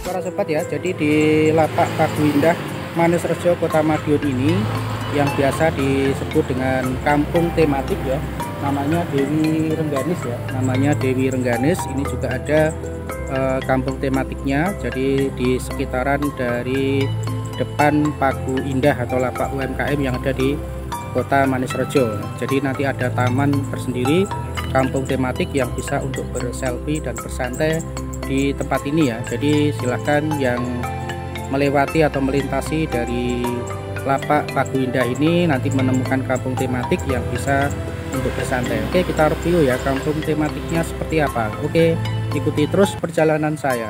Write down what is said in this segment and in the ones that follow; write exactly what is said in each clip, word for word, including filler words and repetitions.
Para sobat ya, jadi di lapak Pagu Indah Manisrejo Kota Madiun ini yang biasa disebut dengan kampung tematik ya, namanya Dewi Rengganis ya, namanya Dewi Rengganis. Ini juga ada eh, kampung tematiknya, jadi di sekitaran dari depan Pagu Indah atau lapak U M K M yang ada di Kota Manisrejo. Jadi nanti ada taman tersendiri, kampung tematik yang bisa untuk berselfie dan bersantai di tempat ini ya. Jadi silahkan yang melewati atau melintasi dari lapak Pagu Indah ini nanti menemukan kampung tematik yang bisa untuk bersantai. Oke, kita review ya kampung tematiknya seperti apa. Oke, ikuti terus perjalanan saya.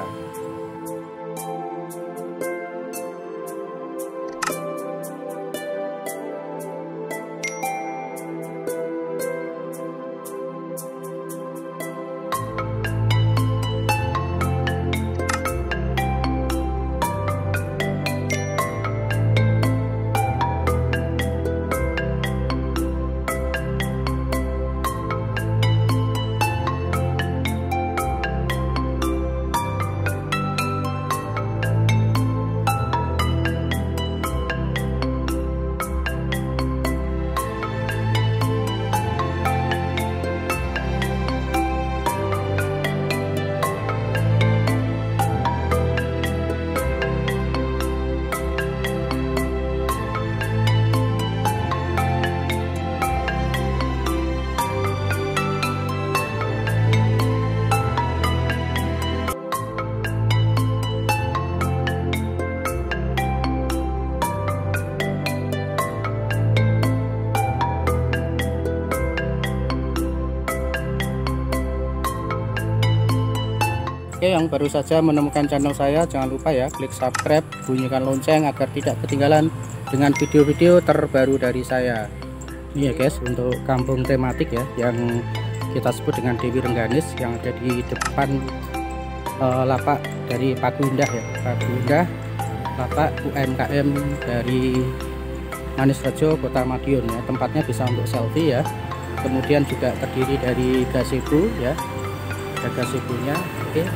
Oke, yang baru saja menemukan channel saya, jangan lupa ya klik subscribe, bunyikan lonceng agar tidak ketinggalan dengan video-video terbaru dari saya. Ini ya guys, untuk kampung tematik ya yang kita sebut dengan Dewi Rengganis yang ada di depan uh, lapak dari Pagu Indah ya, Pagu Indah lapak U M K M dari Manisrejo Kota Madiun ya. Tempatnya bisa untuk selfie ya, kemudian juga terdiri dari gazebo ya, ada gazebonya. Oke,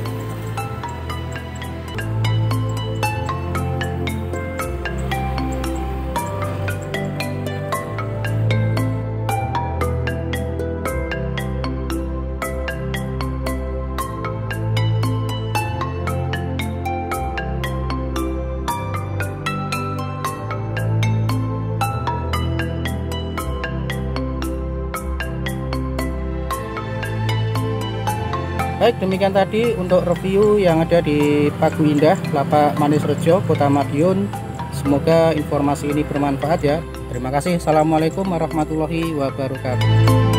baik, demikian tadi untuk review yang ada di Pagu Indah, lapak Manisrejo, Kota Madiun. Semoga informasi ini bermanfaat ya. Terima kasih. Assalamualaikum warahmatullahi wabarakatuh.